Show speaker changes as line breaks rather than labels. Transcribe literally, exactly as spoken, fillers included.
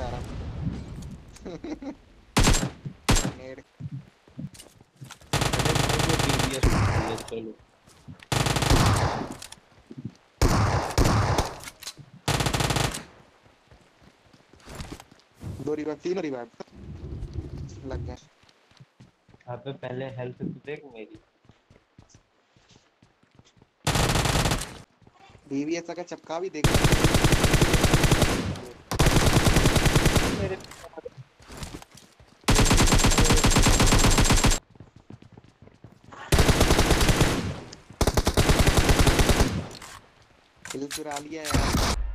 आ रहा हूँ। नेड
चलो
दो रिवाइव, तीन रिवाइव लग गए।
अबे पहले हेल्थ तो देख मेरी।
डीवीएस का चपका भी देखना, डीवीएस भी देखना कितना स्मूथ है।
मेरे
एक ही चपका में एक किल। किल चुरा लिया यार।